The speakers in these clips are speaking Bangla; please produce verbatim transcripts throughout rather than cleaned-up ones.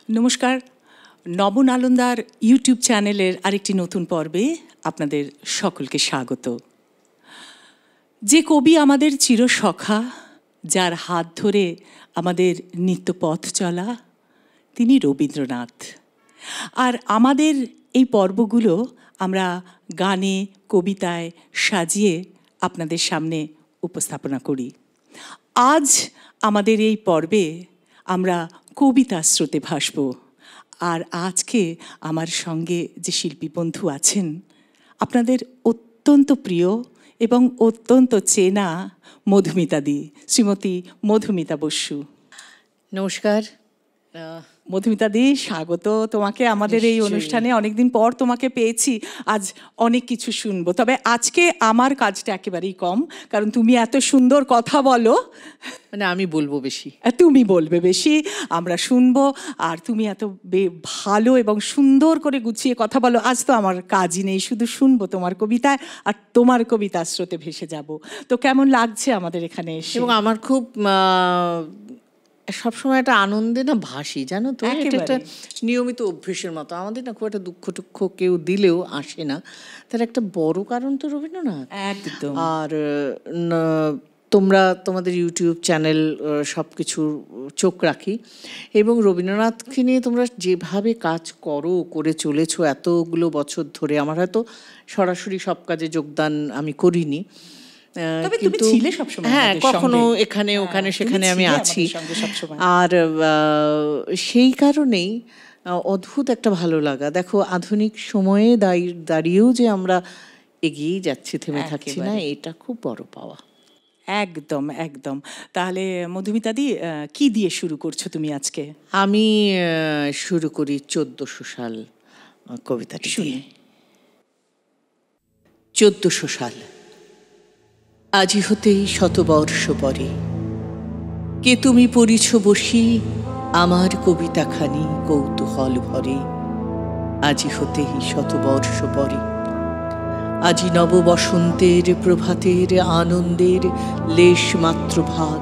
নমস্কার, নবন আলন্দার ইউটিউব চ্যানেলের আরেকটি নতুন পর্বে আপনাদের সকলকে স্বাগত। যে কবি আমাদের চিরসখা, যার হাত ধরে আমাদের নিত্য পথ চলা, তিনি রবীন্দ্রনাথ। আর আমাদের এই পর্বগুলো আমরা গানে, কবিতায় সাজিয়ে আপনাদের সামনে উপস্থাপনা করি। আজ আমাদের এই পর্বে আমরা কবিতা স্রোতে ভাসব। আর আজকে আমার সঙ্গে যে শিল্পী বন্ধু আছেন, আপনাদের অত্যন্ত প্রিয় এবং অত্যন্ত চেনা মধুমিতা দি, শ্রীমতী মধুমিতা বসু। নমস্কার মধুমিতা দি, স্বাগত তোমাকে আমাদের এই অনুষ্ঠানে। অনেকদিন পর তোমাকে পেয়েছি, আজ অনেক কিছু শুনবো। তবে আজকে আমার কাজটা একেবারেই কম, কারণ তুমি এত সুন্দর কথা বলো। মানে আমি বলবো বেশি, তুমি বলবে বেশি, আমরা শুনবো। আর তুমি এত ভালো এবং সুন্দর করে গুছিয়ে কথা বলো। আজ তো আমার কাজই নেই, শুধু শুনবো তোমার কবিতায় আর তোমার কবিতা স্রোতে ভেসে যাব। তো কেমন লাগছে আমাদের এখানে এসে? এবং আমার খুব সবসময় একটা আনন্দে না ভাসি, জানো তো। এটা একটা নিয়মিত অভ্যেসের মতো। আমাদের না খুব একটা দুঃখ টুক্ষ কেউ দিলেও আসে না, তার একটা বড় কারণ তো রবীন্দ্রনাথ। একদম। আর তোমরা তোমাদের ইউটিউব চ্যানেল সব কিছুর চোখ রাখি, এবং রবীন্দ্রনাথকে নিয়ে তোমরা যেভাবে কাজ করো, করে চলেছো এতগুলো বছর ধরে। আমার হয়তো সরাসরি সব কাজে যোগদান আমি করিনি, কিন্তু হ্যাঁ কখনো এখানে ওখানে সেখানে আমি আছি। আর সেই কারণেই অদ্ভুত একটা ভালো লাগা। দেখো, আধুনিক সময়ে দাঁড়িয়েও যে আমরা এগিয়েই যাচ্ছি, থেমে থাকছি না, এটা খুব বড় পাওয়া। একদম একদম। তাহলে মধুমিতা দি, কি দিয়ে শুরু করছো তুমি আজকে? আমি শুরু করি চোদ্দশো সাল কবিতাটি শুনি। চোদ্দশো সাল। আজি হতেই শতবর্ষ পরে কে তুমি পড়িছ বসি আমার কবিতাখানি কৌতূহল ভরে। আজি হতেই শতবর্ষ পরে, আজি নব বসন্তের প্রভাতের আনন্দের লেশ মাত্র ভাগ।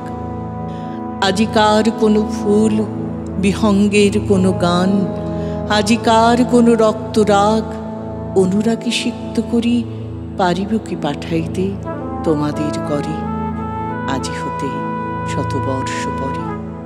আজিকার কোনো ফুল বিহঙ্গের কোনো গান, আজিকার কোনো রক্তরাগ অনুরাগী সিক্ত করি পারিব কি পাঠাইতে তোমাদের করে। আজি হতে শতবর্ষ পরে,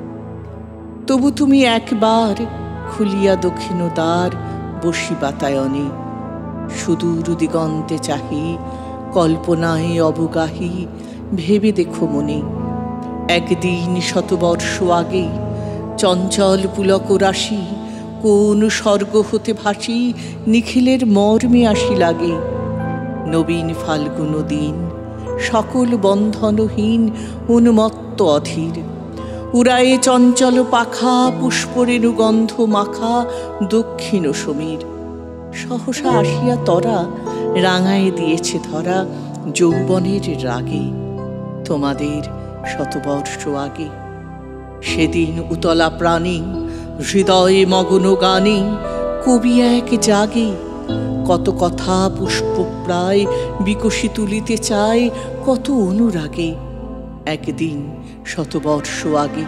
তবু তুমি একবার খুলিয়া দক্ষিণ দ্বার বসি বাতায়নে। সুদূর দিগন্তে চাহি কল্পনায় অবগাহী ভেবে দেখো মনে। একদিন শতবর্ষ আগে চঞ্চল পুলক রাশি কোন স্বর্গ হতে ভাসি নিখিলের মর্মে আসি লাগে। নবীন ফাল্গুন দিন সকল বন্ধনহীন উন্মত্ত অধীর, উড়ায়ে চঞ্চল পাখা পুষ্পরেণু গন্ধ মাখা দক্ষিণ সমীর। সহসা আসিয়া তরা রাঙায় দিয়েছে ধরা যৌবনের রাগে তোমাদের শতবর্ষ আগে। সেদিন উতলা প্রাণী হৃদয়ে মগ্ন গানে কবি এক জাগে। কত কথা পুষ্প প্রায় বিকশি তুলিতে চায় কত অনুরাগে একদিন শতবর্ষ আগে।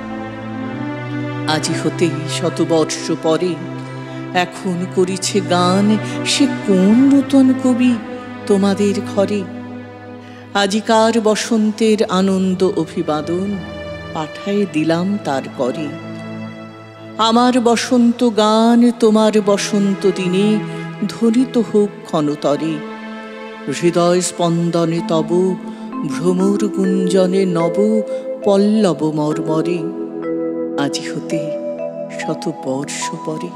আজি হতেই শতবর্ষ পরে এখন করিছে গান সে কোন নূতন কবি তোমাদের ঘরে। আজিকার বসন্তের আনন্দ অভিবাদন পাঠায় দিলাম তার করে। আমার বসন্ত গান তোমার বসন্ত দিনে ধ্বনিত হোক ক্ষণতরে। হৃদয় স্পন্দনে তব ভ্রমর গুঞ্জনে নব পল্লব মর্মরে। আজি হতে শত বর্ষ পরে।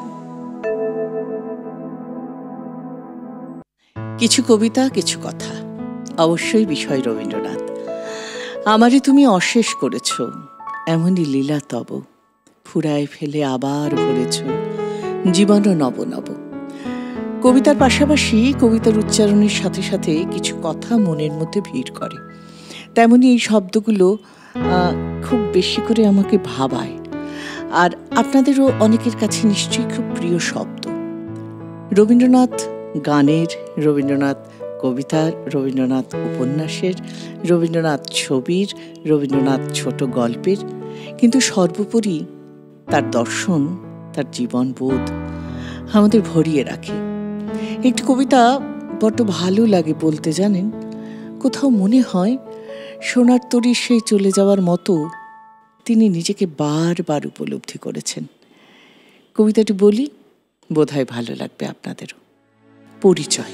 কিছু কবিতা, কিছু কথা, অবশ্যই বিষয় রবীন্দ্রনাথ। আমারে তুমি অশেষ করেছ, এমনই লীলা তব ফুরায় ফেলে আবার ভরেছ জীবন নব নব। কবিতার পাশাপাশি কবিতার উচ্চারণের সাথে সাথে কিছু কথা মনের মধ্যে ভিড় করে। তেমনি এই শব্দগুলো খুব বেশি করে আমাকে ভাবায়। আর আপনাদেরও অনেকের কাছে নিশ্চয়ই খুব প্রিয় শব্দ। রবীন্দ্রনাথ গানের, রবীন্দ্রনাথ কবিতার, রবীন্দ্রনাথ উপন্যাসের, রবীন্দ্রনাথ ছবির, রবীন্দ্রনাথ ছোট গল্পের, কিন্তু সর্বোপরি তার দর্শন তার জীবন বোধ আমাদের ভরিয়ে রাখে। একটি কবিতা বড্ড ভালো লাগে বলতে, জানেন, কোথাও মনে হয় সোনার তরী সেই চলে যাওয়ার মতো তিনি নিজেকে বারবার উপলব্ধি করেছেন। কবিতাটি বলি, বোধহয় ভালো লাগবে আপনাদেরও। পরিচয়।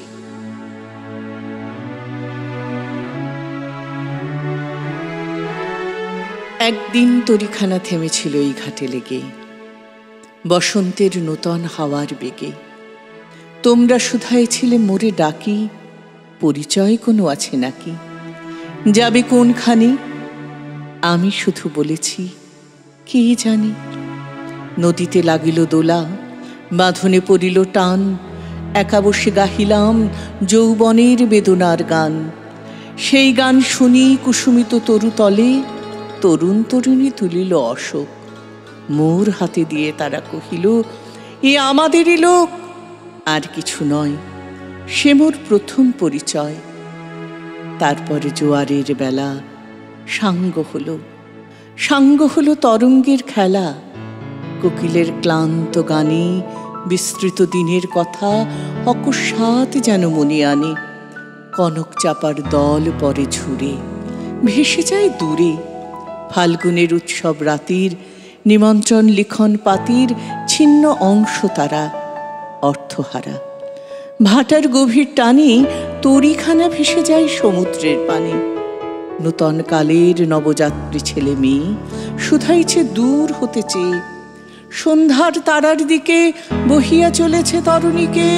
একদিন তরিখানা থেমেছিল এই ঘাটে লেগে, বসন্তের নূতন হাওয়ার বেগে। তোমরা শুধাইছিলে মোরে ডাকি, পরিচয় কোনো আছে নাকি? যাবে কোনখানে? আমি শুধু বলেছি, কে জানি। নদীতে লাগিল দোলা, বাঁধনে পড়িল টান, একা বসে গাহিলাম যৌবনের বেদনার গান। সেই গান শুনি কুসুমিত তরুতলে, তরুণ তরুণী তুলিল অশোক। মোর হাতে দিয়ে তারা কহিল, এ আমাদেরই লোক। আর কিছু নয়, সে মোর প্রথম পরিচয়। তারপরে জোয়ারের বেলা সাঙ্গ হলো, সাঙ্গ হলো তরঙ্গের খেলা। কোকিলের ক্লান্ত গানে বিস্তৃত দিনের কথা অকস্মাৎ যেন মনে আনে। কনক চাপার দল পরে ঝুরে ভেসে যায় দূরে। ফাল্গুনের উৎসব রাতির নিমন্ত্রণ লিখন পাতির ছিন্ন অংশ তারা, অর্থহারা। ভাটার গভীর টানে তরিখানা ভেসে যায় সমুদ্রের পানে। নূতন কালের নবযাত্রী ছেলে মেয়ে শুধাইছে দূর হতে চেয়ে। সন্ধ্যার তারার দিকে বহিয়া চলেছে তরুণীকে।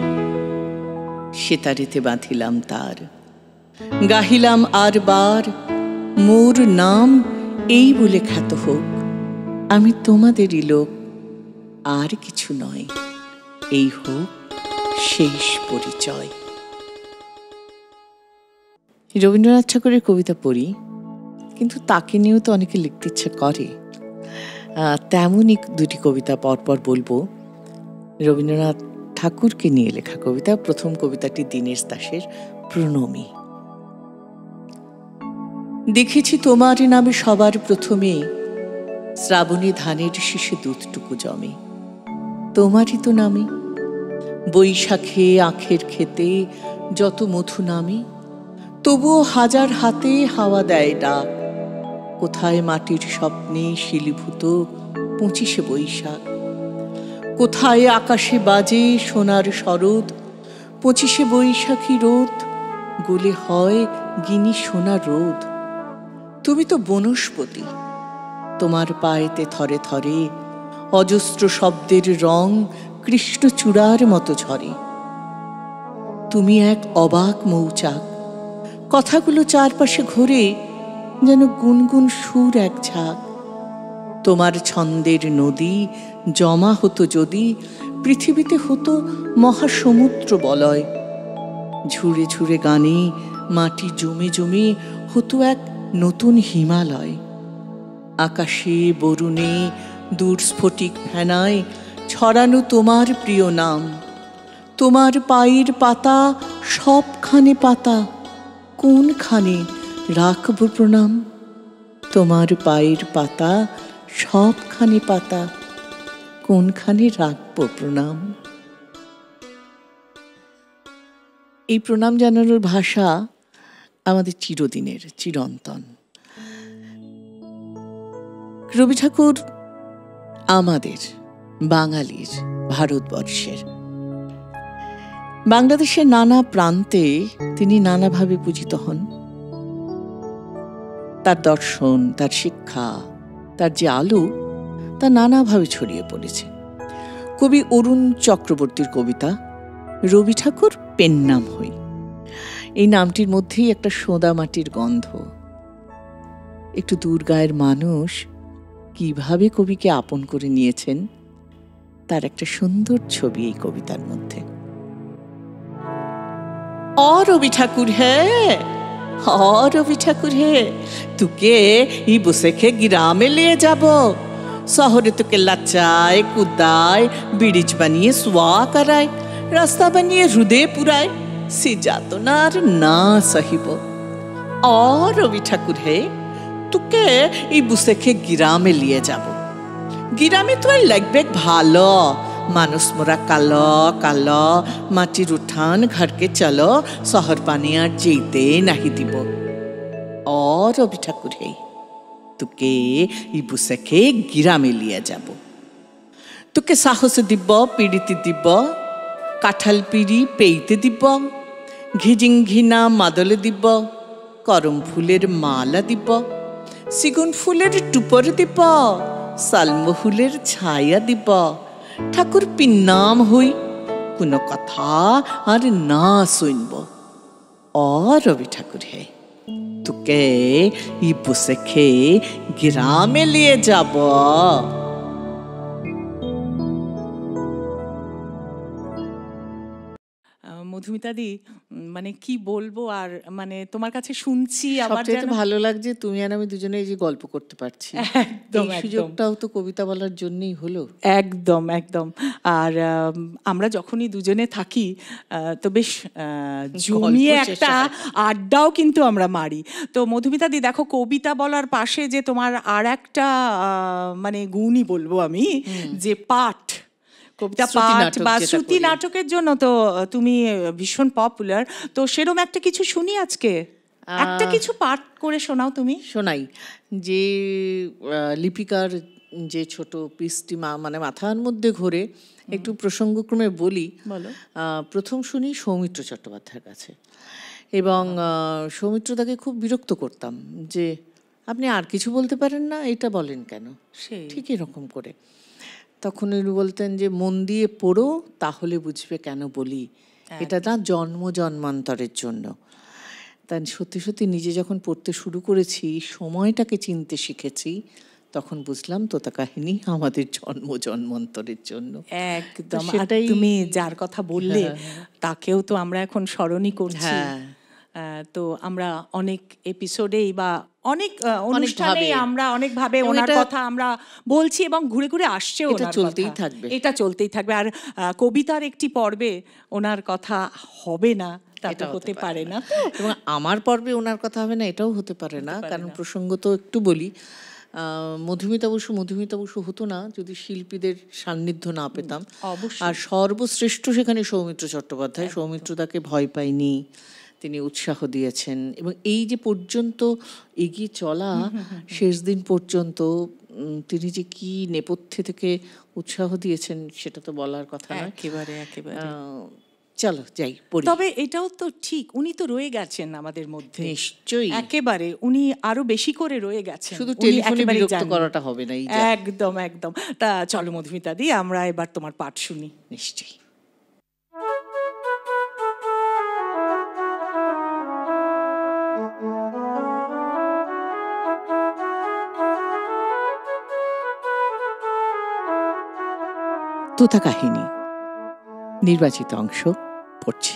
সেতারেতে বাঁধিলাম তার, গাহিলাম আর বার, মোর নাম এই বলে খ্যাত হোক। আমি তোমাদেরই লোক, আর কিছু নয়, এই হোক শেষ পরিচয়। রবীন্দ্রনাথ ঠাকুরের কবিতা পড়ি, কিন্তু তাকে নিয়েও তো অনেকে লিখতে ইচ্ছে করে। তেমনই দুটি কবিতা পরপর বলবো। রবীন্দ্রনাথ ঠাকুরকে নিয়ে লেখা কবিতা। প্রথম কবিতাটি দীনেশ দাশের প্রণমী। দেখেছি তোমার নামে সবার প্রথমে, শ্রাবণী ধানের শীষে দুধটুকু জমে। তোমারই তো নামে বৈশাখে আখের খেতে যত মধু নামে। তবুও হাজার হাতে হাওয়া দেয় ডাক, কোথায় মাটির স্বপ্নে শিলীভূত পঁচিশে বৈশাখ। কোথায় আকাশে বাজে সোনার শরৎ, পঁচিশে বৈশাখী রোদ গলে হয় গিনি সোনা রোদ। তুমি তো বনস্পতি, তোমার পায়েতে থরে থরে অজস্র শব্দের রং কৃষ্ণচূড়ার মতো ঝরে। তুমি এক অবাক মৌচাক, কথাগুলো চারপাশে ঘোরে যেন গুনগুন সুর এক ঝাঁক। তোমার ছন্দের নদী জমা হতো যদি, পৃথিবীতে হতো মহাসমুদ্র বলয়। ঝুড়ে ঝুড়ে গানে মাটি জমে জমে হতো এক নতুন হিমালয়। আকাশে বরুণে দূর স্ফটিক ফেনায় ছড়ানো তোমার প্রিয় নাম। তোমার পায়ের পাতা সবখানে পাতা, কোনখানে রাখব প্রণাম? তোমার পায়ের পাতা সবখানে পাতা, কোনখানে রাখব প্রণাম? এই প্রণাম জানানোর ভাষা আমাদের চিরদিনের, চিরন্তন। রবি ঠাকুর আমাদের বাঙালির, ভারতবর্ষের, বাংলাদেশের নানা প্রান্তে তিনি নানাভাবে পূজিত হন। তার দর্শন, তার শিক্ষা, তার যে আলো, তা নানাভাবে ছড়িয়ে পড়েছে। কবি অরুণ চক্রবর্তীর কবিতা রবি ঠাকুর পেন নাম হই, এই নামটির মধ্যেই একটা সোঁদা মাটির গন্ধ। একটু দূরগাঁয়ের মানুষ কিভাবে কবিকে আপন করে নিয়েছেন তার একটা সুন্দর ছবি এই কবিতার মধ্যে। অ রবি ঠাকুর হে, অ রবি ঠাকুর হে, তোকে এই বসেকে গ্রামে নিয়ে যাব। শহরে তোকে লাচায় কুদায়, ব্রিজ বানিয়ে সোয়া করায়, রাস্তা বানিয়ে হৃদে পুরায়, সে যাতনার না সহিব। অ রবি ঠাকুর হে, তোকে এই বসেকে গ্রামে নিয়ে যাব। গিরামে তো আর লাগবে ভালো মানুষ মোরা কালো কালো মাটির উঠান ঘরকে চলো শহর পানি আর যেতে নাহি দিব। ও রবি ঠাকুর হে, তোকে ইবুসেকে গিরামে লিয়ে যাব। তোকে সাহস দিব, পিড়িতে দিব, কাঁঠাল পিড়ি পেইতে দিব, ঘিজিং ঘিনা মাদলে দিব, করম ফুলের মালা দিব, সিগুন ফুলের টুপর দিব, সালমহুলের ছায়া দিব, ঠাকুর পিন্নাম হই, কোনো কথা আর না শুনব। ও রবি ঠাকুর হে, তোকে ইবুসেকে গ্রামে লিয়ে যাব। মধুমিতাদি, মানে কি বলবো আর, মানে তোমার কাছে শুনছি আবার সবচেয়ে ভালো লাগছে তুমি আর আমি দুজনে এই যে গল্প করতে পারছি। একদম, এই সুযোগটাও তো কবিতা বলার জন্যই হলো। একদম একদম। আর আমরা যখনই দুজনে থাকি তো বেশ জমিয়ে একটা আড্ডাও কিন্তু আমরা মারি। তো মধুমিতাদি দেখো, কবিতা বলার পাশে যে তোমার আর একটা মানে গুণই বলবো আমি, যে পাঠ, কবিতা পাঠ বা শ্রুতি নাটকের জন্য তো তুমি ভীষণ পপুলার। তো সেরকম একটা কিছু শুনি আজকে, একটা কিছু পাঠ করে শোনাও তুমি। শোনাই। যে লিপিকার যে ছোট পিসটি মানে মাথার মধ্যে ঘোরে, একটু প্রসঙ্গক্রমে বলি। প্রথম শুনি সৌমিত্র চট্টোপাধ্যায়ের কাছে, এবং সৌমিত্রদাকে খুব বিরক্ত করতাম যে আপনি আর কিছু বলতে পারেন না, এটা বলেন কেন, ঠিক এরকম করে। তখন উনি বলতেন যে মন দিয়ে পড়ো, তাহলে বুঝবে কেন বলি, এটা না জন্ম জন্মান্তরের জন্য। তাই সত্যি সত্যি নিজে যখন পড়তে শুরু করেছি, সময়টাকে চিনতে শিখেছি, তখন বুঝলাম তোতা কাহিনী আমাদের জন্ম জন্মান্তরের জন্য। একদম। তুমি যার কথা বললে তাকেও তো আমরা এখন স্মরণই করছি। তো আমরা অনেক এপিসোডেই বা অনেক অনুষ্ঠানে আমরা অনেকভাবে ওনার কথা আমরা বলছি এবং ঘুরে ঘুরে আসছে, এটা চলতেই থাকবে, এটা চলতেই থাকবে। আর কবিতার একটি পর্বে ওনার কথা হবে না, তা তো হতে পারে না। এবং আমার পর্বে ওনার কথা হবে না, এটাও হতে পারে না। কারণ প্রসঙ্গ তো একটু বলি, মধুমিতা বসু মধুমিতা বসু হতো না যদি শিল্পীদের সান্নিধ্য না পেতাম। আর সর্বশ্রেষ্ঠ সেখানে সৌমিত্র চট্টোপাধ্যায়। সৌমিত্রদাকে ভয় পাইনি, তিনি উৎসাহ দিয়েছেন, এবং এই যে পর্যন্ত এগিয়ে চলা শেষ দিন পর্যন্ত তিনি যে কি নেপথ্যে থেকে উৎসাহ দিয়েছেন সেটা তো বলার কথা না। একেবারে একেবারে। চলো যাই পড়ি। তবে এটাও তো ঠিক, উনি তো রয়ে গেছেন আমাদের মধ্যে, নিশ্চয়ই একেবারে উনি আরো বেশি করে রয়ে গেছেন, শুধু টেলিফোনে বিরক্ত করাটা হবে না। একদম একদম। তা চলো মধুমিতা দি, আমরা এবার তোমার পাঠ শুনি। নিশ্চয়ই। তোতা কাহিনী নির্বাচিত অংশ পড়ছি।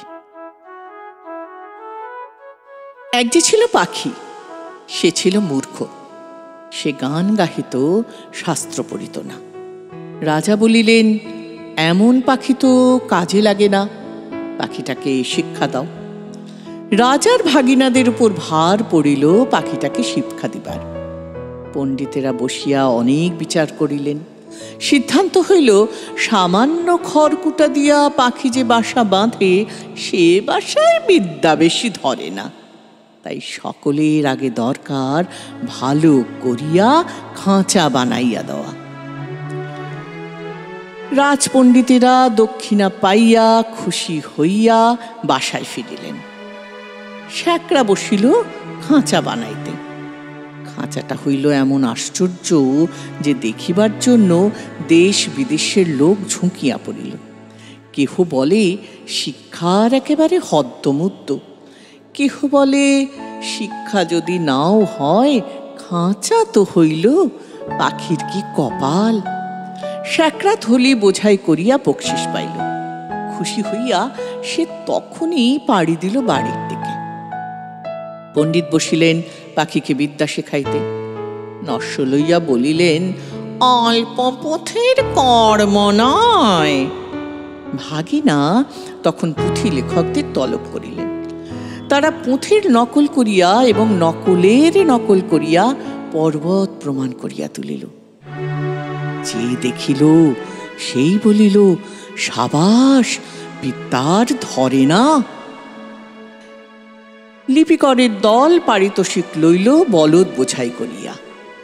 এক যে ছিল পাখি, সে ছিল মূর্খ, সে গান গাহিত, শাস্ত্র পড়িত না। রাজা বলিলেন, এমন পাখি তো কাজে লাগে না, পাখিটাকে শিক্ষা দাও। রাজার ভাগিনাদের উপর ভার পড়িল পাখিটাকে শিক্ষা দিবার। পণ্ডিতেরা বসিয়া অনেক বিচার করিলেন। সিদ্ধান্ত হইল, সামান্য খড়কুটা দিয়া পাখি যে বাসা বাঁধে, সে বাসায় বিদ্যা বেশি ধরে না। তাই সকলের আগে দরকার ভালো করিয়া খাঁচা বানাইয়া দেওয়া। রাজপণ্ডিতেরা দক্ষিণা পাইয়া খুশি হইয়া বাসায় ফিরিলেন। শ্যাকরা বসিল খাঁচা বানাইতে। খাঁচাটা হইল এমন আশ্চর্য যে দেখিবার জন্য দেশ বিদেশের লোক ঝুঁকিয়া পড়িল। কেহ বলে শিক্ষার একেবারে হদ্দমুদ্দ, কেহ বলে শিক্ষা যদি নাও হয়, খাঁচা তো হইল, পাখির কি কপাল। শ্যাকরা থলি বোঝাই করিয়া বকশিস পাইল। খুশি হইয়া সে তখনই পাড়ি দিল বাড়ির দিকে। পণ্ডিত বসিলেন পাখিকে বিদ্যা শেখাইতে। নস্য লইয়া বলিলেন, অল্প পথের কর্ম নয়। ভাগিনা তখন পুঁথি লেখকদের তলব করিলেন। তারা পুঁথির নকল করিয়া এবং নকলের নকল করিয়া পর্বত প্রমাণ করিয়া তুলিল। যে দেখিল সেই বলিল, সাবাস, বিদ্যার ধরে না। লিপিকরের দল পারিতোষিক লইল বলদ বোঝাই করিয়া।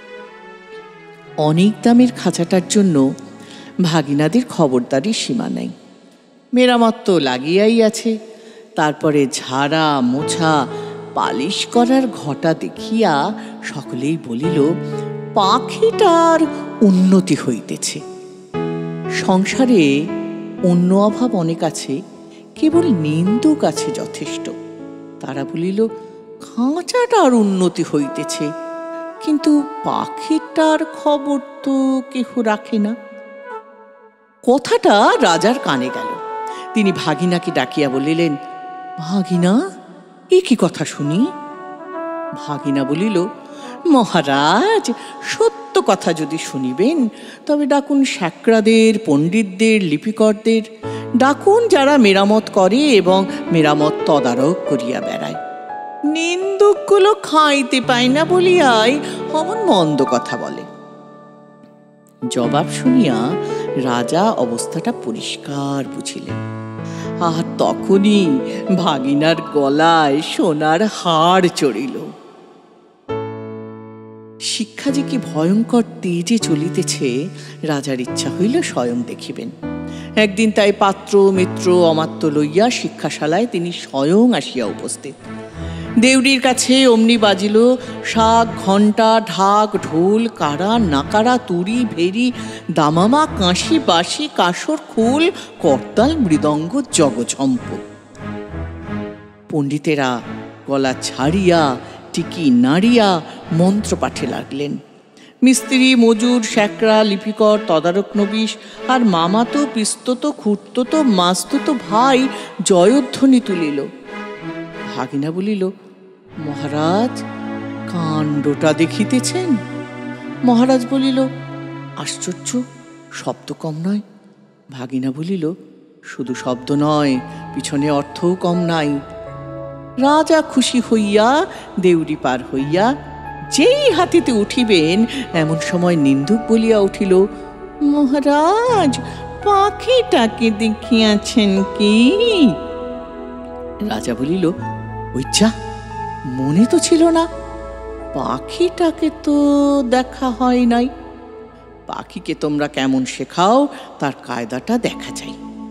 অনেক দামের খাঁচাটার জন্য ভাগিনাদের খবরদারির সীমা নাই। মেরামত তো লাগিয়াই আছে। তারপরে ঝাড়া মোছা পালিশ করার ঘটা দেখিয়া সকলেই বলিল, পাখিটার উন্নতি হইতেছে। সংসারে অন্য অভাব অনেক আছে, কেবল নিন্দুক আছে যথেষ্ট। তারা বলিল, খাঁচাটার উন্নতি হইতেছে, কিন্তু পাখিটার খবর তো কেহ রাখে না। কথাটা রাজার কানে গেল। তিনি ভাগিনাকে ডাকিয়া বলিলেন, ভাগিনা, এ কি কথা শুনি? ভাগিনা বলিল, মহারাজ, সত্য কথা যদি শুনিবেন তবে ডাকুন শ্যাকরাদের, পণ্ডিতদের, লিপিকরদের ডাকুন, যারা মেরামত করে এবং মেরামত তদারক করিয়া বেড়ায়। নিন্দুকগুলো খাইতে পায় না বলিয়াই অমন মন্দ কথা বলে। জবাব শুনিয়া রাজা অবস্থাটা পরিষ্কার বুঝিলেন। আর তখনই ভাগিনার গলায় সোনার হাড় চড়িল। শিক্ষা যে কি ভয়ঙ্কর তেজে চলিতেছে, রাজার ইচ্ছা হইল স্বয়ং দেখিবেন। একদিন তাই পাত্র মিত্র অমাত্য লইয়া শিক্ষাশালায় তিনি স্বয়ং আসিয়া উপস্থিত। দেউড়ির কাছে অমনি বাজিল শাক, ঘণ্টা, ঢাক, ঢোল, কারা, নাকারা, তুরি, ভেরি, দামামা, কাঁসি, বাঁশি, কাসর, খোল, করতাল, মৃদঙ্গ, জগঝম্প। পণ্ডিতেরা গলা ছাড়িয়া টিকি নাড়িয়া মন্ত্র পাঠে লাগলেন। মিস্ত্রি, মজুর, শ্যাকরা, লিপিকর, তদারক নবিশ আর মামাতো, পিস্ততো, খুঁড়তো, মাস্ততো ভাই জয়ধ্বনি তুলিল। ভাগিনা বলিল, মহারাজ, কাণ্ডটা দেখিতেছেন? মহারাজ বলিল, আশ্চর্য, শব্দ কম নয়। ভাগিনা বলিল, শুধু শব্দ নয়, পিছনে অর্থও কম নাই। রাজা খুশি হইয়া দেউড়ি পার হইয়া যেই হাতিতে উঠিবেন, এমন সময় নিন্দুক বলিয়া উঠিল, মহারাজ, পাখিটাকে দেখিয়াছেন কি? রাজা বলিল, ওই যা, মনে তো ছিল না, পাখিটাকে তো দেখা হয় নাই। পাখিকে তোমরা কেমন শেখাও তার কায়দাটা দেখা চাই।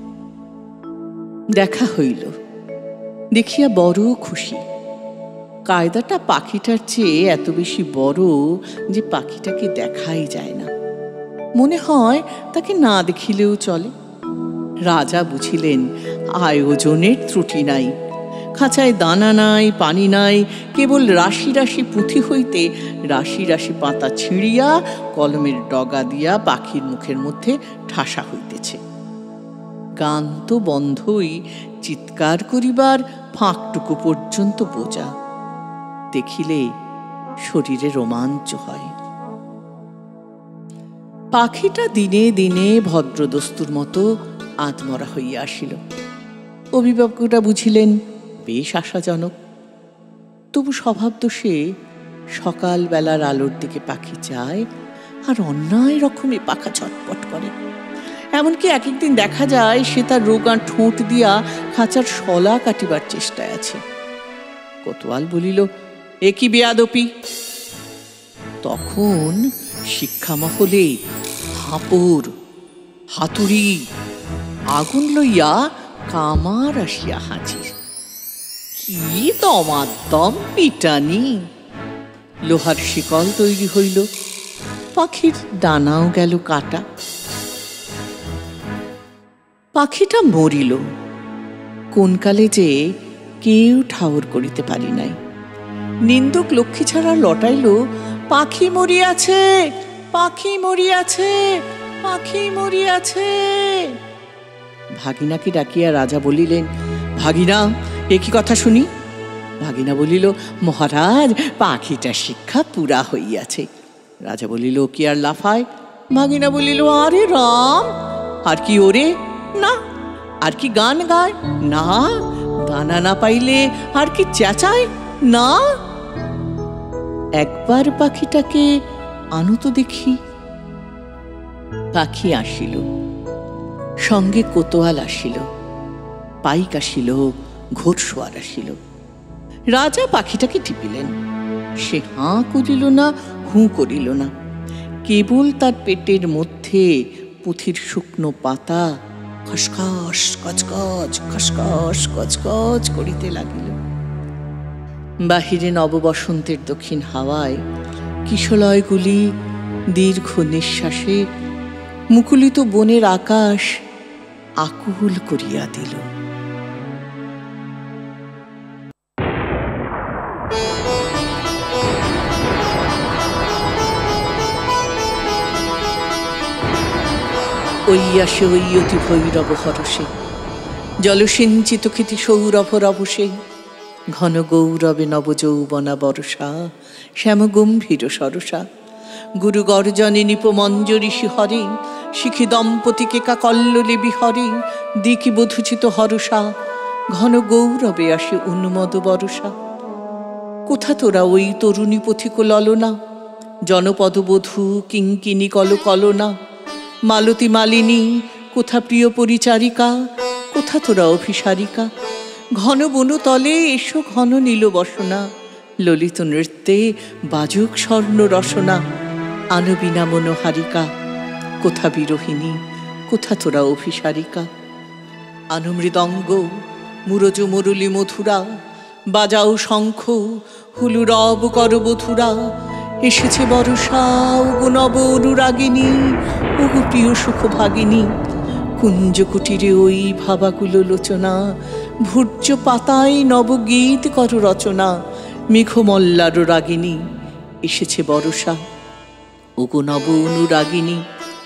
দেখা হইল, দেখিয়া বড় খুশি। কায়দাটা পাখিটার চেয়ে এত বেশি বড় যে পাখিটাকে দেখাই যায় না। মনে হয় তাকে না দেখিলেও চলে। রাজা বুঝিলেন আয়োজনের ত্রুটি নাই। খাঁচায় দানা নাই, পানি নাই, কেবল রাশি রাশি পুঁথি হইতে রাশি রাশি পাতা ছিঁড়িয়া কলমের ডগা দিয়া পাখির মুখের মধ্যে ঠাসা হইতেছে। গান তো বন্ধই, চিৎকার করিবার ফাঁকটুকু পর্যন্ত বোঝা। দেখিলে শরীরে রোমাঞ্চ হয়। পাখিটা দিনে দিনে ভদ্রদস্তুর মতো আত্মরা হইয়া আসিল। অভিভাবকরা বুঝিলেন বেশ আশাজনক। তবু স্বভাব দোষে সকালবেলার আলোর দিকে পাখি যায় আর অন্যায় রকমে পাখা ছটপট করে। এমনকি এক একদিন দেখা যায় সে তার রোগা ঠোঁট দিয়া খাঁচার শলা কাটিবার চেষ্টায় আছে। কোতোয়াল বলিল, এ কি বেয়াদপি? তখন শিক্ষা মহলে হাঁপুর, হাতুড়ি, আগুন লইয়া কামার আসিয়া হাজির। কি দমাদম পিটানি! লোহার শিকল তৈরি হইল, পাখির ডানাও গেল কাটা। পাখিটা মরিল, কোন কালে যে কেউ ঠাউর করিতে পারি নাই। নিন্দুক লক্ষ্মী ছাড়া লটাইল, পাখি মরিয়াছে, পাখি মরিয়াছে, পাখি মরিয়াছে। ভাগিনাকে ডাকিয়া রাজা বলিলেন, ভাগিনা, এ কি কথা শুনি? ভাগিনা বলিল, মহারাজ, পাখিটা শিক্ষা পুরা হইয়াছে। রাজা বলিল, কি আর লাফায়? ভাগিনা বলিল, আরে রাম, আর কি ওরে? না। আর কি গান গায়? না। দানা না পাইলে আর কি চেঁচায়? না। একবার পাখিটাকে আনো তো দেখি। পাখি আসিল, সঙ্গে কোতোয়াল আসিল, পাইক আসিল, ঘোড়সোয়ার আসিল। রাজা পাখিটাকে টিপিলেন, সে হাঁ করিল না, হুঁ করিল না, কেবল তার পেটের মধ্যে পুঁথির শুকনো পাতা খসখস কচকচ খসখস কচকচ করিতে লাগিল। বাহিরে নববসন্তের দক্ষিণ হাওয়ায় কিশলয়গুলি দীর্ঘ নিঃশ্বাসে মুকুলিত বনের আকাশ আকুল করিয়া দিল। ওই আসে ওই অতি ভৈরব হরসে, জলসিঞ্চিত ক্ষিতি সৌরভ রভসে, ঘন গৌরবে নবযৌবনা বরসা, শ্যাম গম্ভীর সরসা, গুরু গর্জনে নিপমঞ্জরি শিহরে, শিখি দম্পতিকে কাকল্লোলে বিহরে, দিকি বধুচিত হরসা, ঘন গৌরবে আসে উন্মদ বরসা। কোথা তোরা ওই তরুণী পথিক ললনা, জনপদবধূ কিঙ্কিনী কল কলনা, মালতী মালিনী কোথা প্রিয় পরিচারিকা, কোথা তোরা অভিসারিকা, ঘন বনতলে এসো ঘন নীল বসনা, ললিত নৃত্যে বাজুক স্বর্ণ রসনা, আনবিনা মনোহারিকা, কোথা বিরোহিণী, কোথা তোরা অভিসারিকা। আনুমৃদঙ্গ মুরজ মুরলী মধুরা, বাজাও শঙ্খ হুলু রব কর বধুরা, এসেছে বরষা ওগো নব অনুরাগিনী, ওগো প্রিয় সুখ ভাগিনী, কুঞ্জ কুটিরে ওই ভাবাকুল লোচনা, ভূর্য পাতায় নবগীত কর রচনা, মেঘমল্লার রাগিনী, এসেছে বরষা ওগো নব অনুরাগিনী।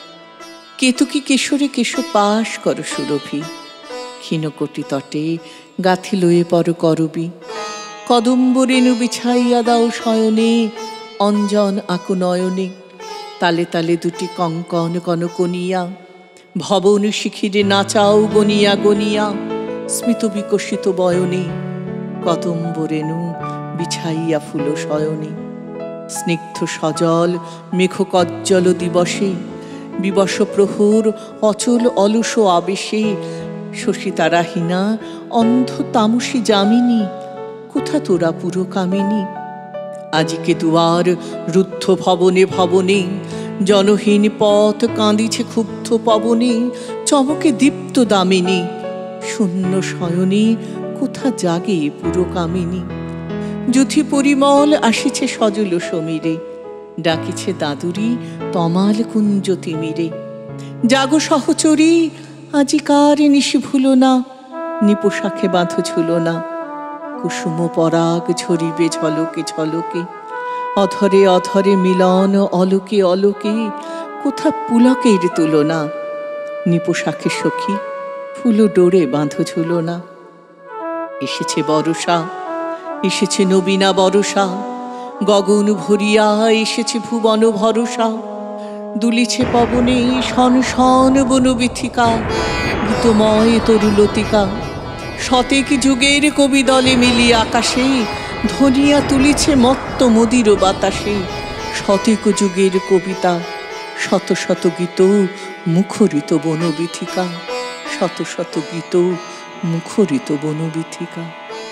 কেতকী কেশরে কেশ পাশ কর সুরভি, ক্ষীণকটি তটে গাথি লয়ে পর করবি, কদম্ব রেণু বিছাইয়া দাও শয়নে, অঞ্জন আকু নয়নে, তালে তালে দুটি কঙ্কন কনকনিয়া, ভবন শিখিরে নাচাও গনিয়া গনিয়া, স্মিত বিকশিত বয়নে, কদম্ব রেণু বিছাইয়া ফুল শয়নে। স্নিগ্ধ সজল মেঘ কজ্জল দিবসে, বিবশ প্রহর অচল অলস আবেশে, শশী তারাহীনা অন্ধ তামসী যামিনী, কোথা তোরা পুরকামিনী। আজিকে দুয়ার রুদ্ধ ভবনে ভবনে, জনহীন পথ কাঁদিছে ক্ষুব্ধ পবনে, চমকে দীপ্ত দামিনী, শূন্য শয়নে কোথা জাগে পুরকামিনী। যুথি পরিমল আসিছে সজল সমীরে, ডাকিছে দাদুরি তমাল কুঞ্জ তিমিরে, জাগো সহচরী আজিকার নিশি ভুলো না, নিপোশাখে বাঁধ ঝুলো না, কুসুম পরাগ ঝরিবে ঝলকে ঝলকে, অধরে অধরে মিলন অলোকে অলোকে, কোথা পুলকের তুলনা, নিপোশাখে সখী ফুল ডোরে বাঁধ ঝুলো না। এসেছে বরষা, এসেছে নবীনা বরষা, গগন ভরিয়া এসেছে ভুবন ভরসা, দুলিছে পবনে শন শন বনবিথিকা, গীতময় তরুলতিকা, শতেক যুগের কবি দলে মিলিয়ে আকাশে, ধনিয়া তুলিছে মত্ত মদির বাতাসে, শতেক যুগের কবিতা, শত শত গীত মুখরিত বনবিথিকা, শত শত গীত মুখরিত বনবিথিকা।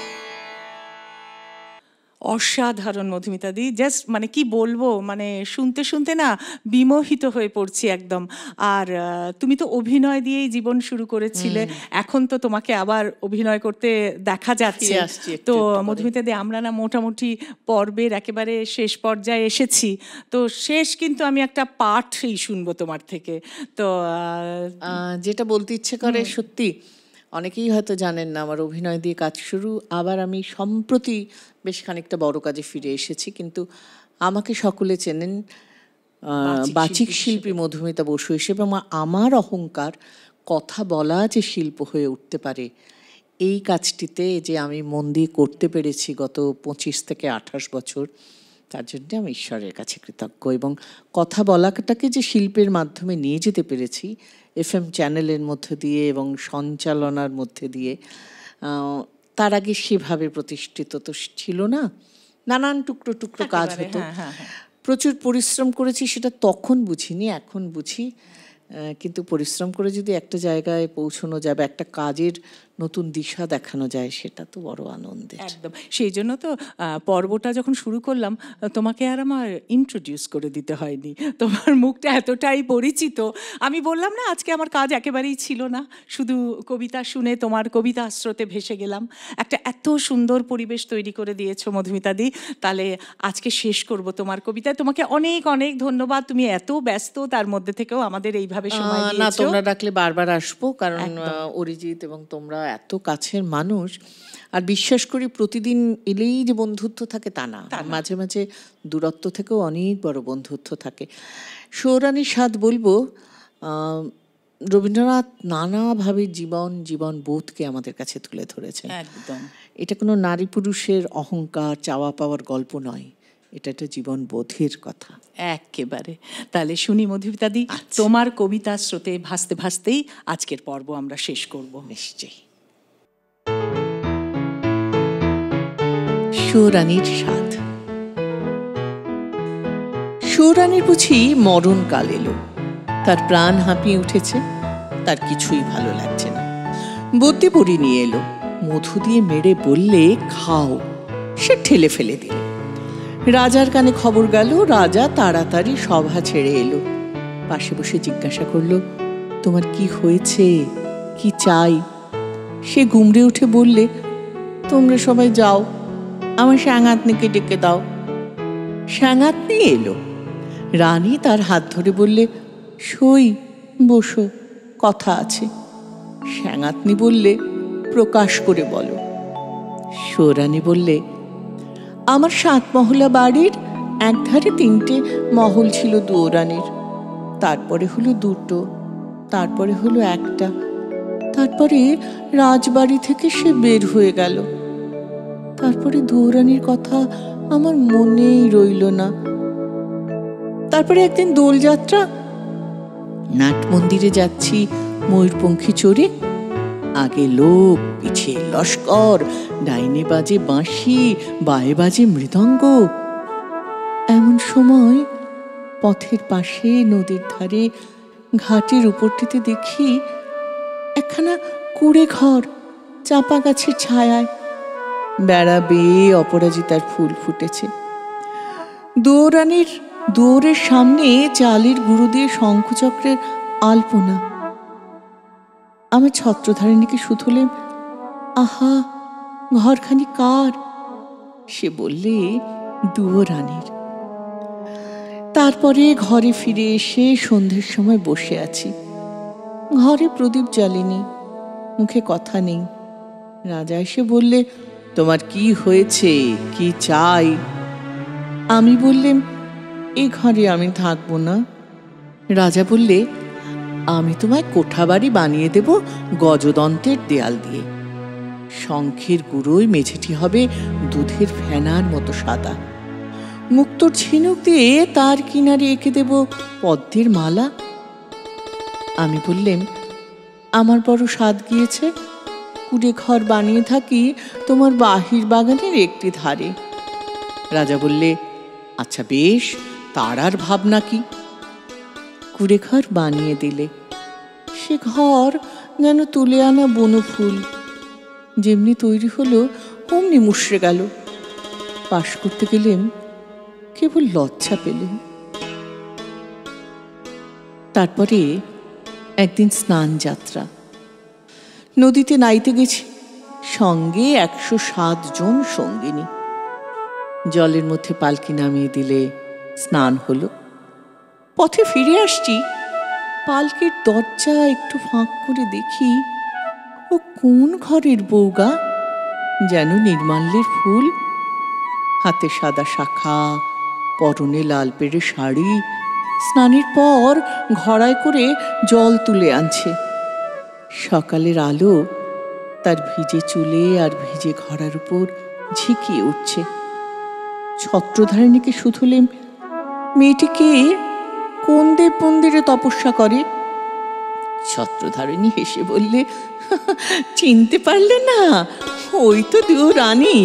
অসাধারণ মধুমিতা দি, জাস্ট মানে কি বলবো, মানে শুনতে শুনতে না বিমোহিত হয়ে পড়ছি একদম। আর তুমি তো অভিনয় দিয়েই জীবন শুরু করেছিলে, এখন তো তোমাকে আবার অভিনয় করতে দেখা যাচ্ছে। তো মধুমিতা দি, আমরা না মোটামুটি পর্বের একেবারে শেষ পর্যায়ে এসেছি, তো শেষ কিন্তু আমি একটা পাঠই শুনবো তোমার থেকে। তো যেটা বলতে ইচ্ছে করে, সত্যি অনেকেই হয়তো জানেন না আমার অভিনয় দিয়ে কাজ শুরু, আবার আমি সম্প্রতি বেশ খানিকটা বড় কাজে ফিরে এসেছি, কিন্তু আমাকে সকলে চেনেন বাচিক শিল্পী মধুমিতা বসু হিসেবে। আমার অহংকার কথা বলা যে শিল্প হয়ে উঠতে পারে, এই কাজটিতে যে আমি মন দিয়ে করতে পেরেছি গত পঁচিশ থেকে আঠাশ বছর, তার জন্য আমি ঈশ্বরের কাছে কৃতজ্ঞ। এবং কথা বলাটাকে যে শিল্পের মাধ্যমে নিয়ে যেতে পেরেছি এফ এম চ্যানেলের মধ্যে দিয়ে এবং সঞ্চালনার মধ্যে দিয়ে, তার আগে সেভাবে প্রতিষ্ঠিত তো ছিল না, নানান টুকরো টুকরো কাজ হতো, প্রচুর পরিশ্রম করেছি, সেটা তখন বুঝিনি, এখন বুঝি কিন্তু পরিশ্রম করে যদি একটা জায়গায় পৌঁছানো যাবে, একটা কাজের নতুন দিশা দেখানো যায়, সেটা তো বড় আনন্দের। একদম, সেই জন্য তো পর্বটা যখন শুরু করলাম তোমাকে আর আমার ইন্ট্রোডিউস করে দিতে হয়নি, তোমার মুখটা এতটাই পরিচিত। আমি বললাম না আজকে আমার কাজ একেবারেই ছিল না, শুধু কবিতা শুনে তোমার কবিতা স্রোতে ভেসে গেলাম। একটা এত সুন্দর পরিবেশ তৈরি করে দিয়েছো মধুমিতা দি। তাহলে আজকে শেষ করব তোমার কবিতায়। তোমাকে অনেক অনেক ধন্যবাদ, তুমি এত ব্যস্ত তার মধ্যে থেকেও আমাদের এইভাবে সময় দিয়েছো। না, তোমরা ডাকলে বারবার আসবো, কারণ অরিজিৎ এবং তোমরা এত কাছের মানুষ। আর বিশ্বাস করি প্রতিদিন এলেই যে বন্ধুত্ব থাকে তা না, মাঝে মাঝে দূরত্ব থেকেও অনেক বড় বন্ধুত্ব থাকে। সৌরানীর স্বাদ বলবো, রবীন্দ্রনাথ নানাভাবে জীবন জীবন বোধকে আমাদের কাছে তুলে ধরেছেন। একদম, এটা কোনো নারী পুরুষের অহংকার চাওয়া পাওয়ার গল্প নয়, এটা একটা জীবন বোধের কথা একেবারে। তাহলে শুনি মধুমিতা দি, তোমার কবিতা স্রোতে ভাসতে ভাসতেই আজকের পর্ব আমরা শেষ করব। নিশ্চয়ই। সৌরানীর স্বাদ। সৌরানীর বুঝি মরণকাল এলো, তার প্রাণ হাঁপিয়ে উঠেছে, তার কিছুই ভালো লাগছে না। বদ্যি বড়ি নিয়ে এলো, মধু দিয়ে মেরে বললে খাও, সে ঠেলে ফেলে দিল। রাজার কানে খবর গেল, রাজা তাড়াতাড়ি সভা ছেড়ে এলো। পাশে বসে জিজ্ঞাসা করলো, তোমার কি হয়েছে, কি চাই? সে গুমড়ে উঠে বললে, তোমরা সবাই যাও, আমার সাঙ্গাতনিকে ডেকে দাও। সাঙ্গাতনি এলো। রানী তার হাত ধরে বললে, সই, বসো, কথা আছে। সাঙ্গাতনি বললে, প্রকাশ করে বলো। সৌরানী বললে, আমার সাত মহলা বাড়ির একধারে তিনটে মহল ছিল দুয়োরানীর, তারপরে হলো দুটো, তারপরে হলো একটা, তারপরে রাজবাড়ি থেকে সে বের হয়ে গেল। তারপরে দুয়োরানীর কথা আমার মনেই রইল না। তারপরে একদিন দোলযাত্রা, নাট মন্দিরে যাচ্ছি ময়ূরপঙ্খী চড়ে, আগে লোক, পিছে লস্কর, ডাইনে বাজে বাঁশি, বায়ে বাজে মৃদঙ্গ। এমন সময় পথের পাশে নদীর ধারে ঘাটের উপরটিতে দেখি একখানা কুড়ে ঘর চাপা গাছের ছায়ায়, বেড়া বেয়ে অপরাজিতার ফুল ফুটেছে। দুয়োরানীর দুয়ারের সামনে চালের গুঁড়ো দিয়ে শঙ্খচক্রের আলপনা। আমি ছত্রধারিণীকে শুধলেম, আহা, ঘরখানি কার? সে বললে, দুয়োরানীর। তারপরে ঘরে ফিরে এসে সন্ধ্যের সময় বসে আছি, ঘরে প্রদীপ জ্বালিনি, মুখে কথা নেই। রাজা এসে বললে, তোমার কি হয়েছে, কি চাই? আমি বললেম, এ ঘরে আমি থাকবো না। রাজা বললে, আমি তোমায় কোঠাবাড়ি বানিয়ে দেব গজদন্তের দেয়াল দিয়ে। শঙ্খের গুঁড়োয় মেঝেটি হবে দুধের ফেনার মতো সাদা, মুক্তোর ঝিনুক দিয়ে তার কিনারে এঁকে দেব পদ্মের মালা। আমি বললেম, আমার বড় স্বাদ গিয়েছে, কুড়ে ঘর বানিয়ে থাকি তোমার বাহির বাগানের একটি ধারে। রাজা বললে, আচ্ছা বেশ, তার আর ভাবনা কি? কুড়ে ঘর বানিয়ে দিলে। সে ঘর যেন তুলে আনা বনফুল, যেমনি তৈরি হলো অমনি মুষড়ে গেল। পাশ করতে গেলেম, কেবল লজ্জা পেলেম। তারপরে একদিন স্নান যাত্রা, নদীতে নাইতে গেছি, সঙ্গে একশো সাত জন সঙ্গিনী। জলের মধ্যে পালকি নামিয়ে দিলে, স্নান হলো। পথে ফিরে আসছি, পালকির দরজা একটু ফাঁক করে দেখি, ও কোন ঘরের বউগা, যেন নির্মাল্যের ফুল, হাতে সাদা শাখা, পরনে লাল পেড়ে শাড়ি, স্নানের পর ঘড়ায় করে জল তুলে আনছে। সকালের আলো তার ভিজে চুলে আর ভিজে ঘড়ার উপর ঝিকিয়ে উঠছে। ছত্রধারিণীকে শুধলেম, মেয়েটিকে কোন দেব মন্দিরে তপস্যা করে? ছত্রধারিণী হেসে বললে, চিনতে পারলে না, ওই তো দুয়োরানী।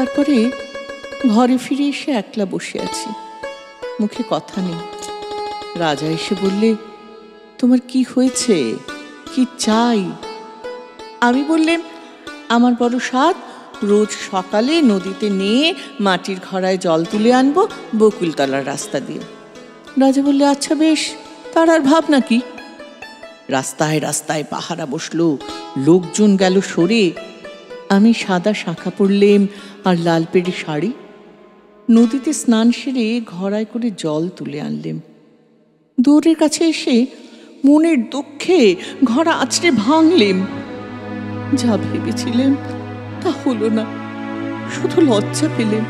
তারপরে ঘরে ফিরে এসে একলা বসে আছি, মুখে কথা নেই। রাজা এসে বললে, তোমার কি হয়েছে, কি চাই? আমি বললেন, আমার বড় সাধ, রোজ সকালে নদীতে নিয়ে মাটির ঘড়ায় জল তুলে আনবো বকুলতলার রাস্তা দিয়ে। রাজা বললে, আচ্ছা বেশ, তার আর ভাব নাকি। রাস্তায় রাস্তায় পাহারা বসলো, লোকজন গেল সরে। আমি সাদা শাঁখা পরলেম আর লাল পেড়ে শাড়ি, নদীতে স্নান সেরে ঘড়ায় করে জল তুলে আনলেম। দুয়ারের কাছে এসে মনের দুঃখে ঘড়া আছড়ে ভাঙলেম। যা ভেবেছিলেন তা হলো না, শুধু লজ্জা পেলেন।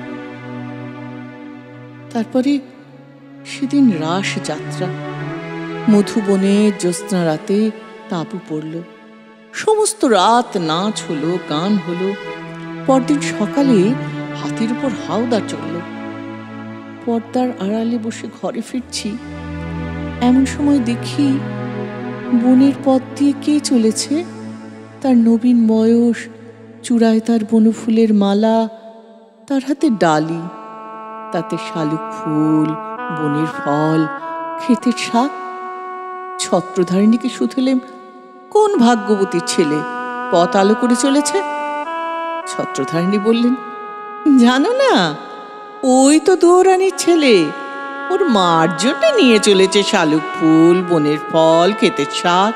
তারপরে সেদিন রাস যাত্রা। মধুবনে জ্যোৎস্না রাতে তাঁবু পড়ল, সমস্ত রাত নাচ হলো, গান হলো। পরদিন সকালে হাতির উপর হাওদা চলল। পর্দার আড়ালে বসে ঘরে ফিরছি, এমন সময় দেখি বনের পথ দিয়ে কে চলেছে। তার নবীন বয়স, চূড়ায় তার বনফুলের মালা, তার হাতে ডালি, তাতে শালুক ফুল, বনের ফল, ক্ষেতের শাক। ছত্রধারিণীকে শুধলেম, কোন ভাগ্যবতীর ছেলে পথ আলো করে চলেছে? ছত্রধারিণী বললেন, জানো না, ওই তো দুয়োরানির ছেলে, ওর মার জন্য নিয়ে চলেছে শালুক ফুল, বনের ফল, ক্ষেতের শাক।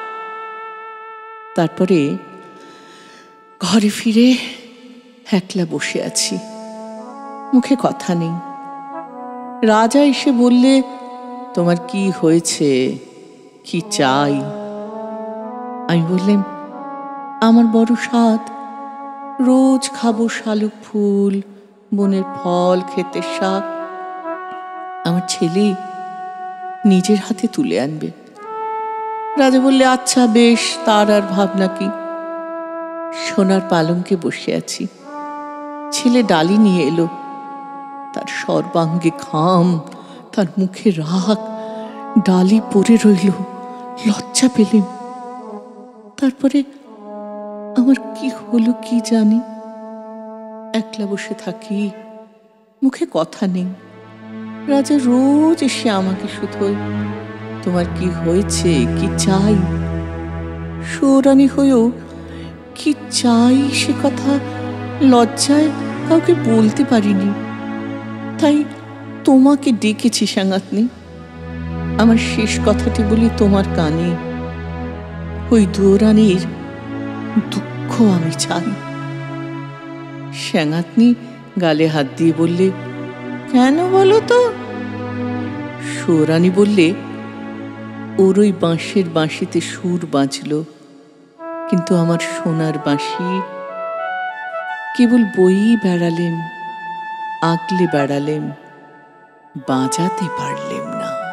তারপরে ঘরে ফিরে একলা বসে আছি, মুখে কথা নেই। রাজা এসে বললে, তোমার কি হয়েছে, কি চাই? আমি বললাম, আমার বড় সাধ, রোজ খাবো শালুক ফুল, বনের ফল, ক্ষেতের শাক। আমার ছেলে নিজের হাতে তুলে আনবে। রাজা বললে, আচ্ছা বেশ, তার আর ভাবনা কি। সোনার পালঙ্কে বসে আছি, ছেলে ডালি নিয়ে এলো। তার সর্বাঙ্গে ঘাম, তার মুখে রাগ, ডালি পড়ে রইল। লজ্জা পেলেন। তারপরে আমার কি হলো কি জানি, একলা বসে থাকি, মুখে কথা নেই। রাজা রোজ এসে আমাকে শুধোয়, তোমার কি হয়েছে, কি চাই? সুরানী হয়েও কি চাই সে কথা লজ্জায় কাউকে বলতে পারিনি। তাই তোমাকে ডেকেছি সাঙ্গাতনি। আমার শেষ কথাটি বলি তোমার কানে, ওই দুয়োরানীর দুঃখ আমি চাই। সাঙ্গাতনি গালে হাত দিয়ে বললে, কেন বলো তো? সুরানী বললে, ওর ওই বাঁশের বাঁশিতে সুর বাজল, কিন্তু আমার সোনার বাঁশি কেবল বই বেড়ালেম, আগলে বেড়ালেম, বাজাতে পারলেম না।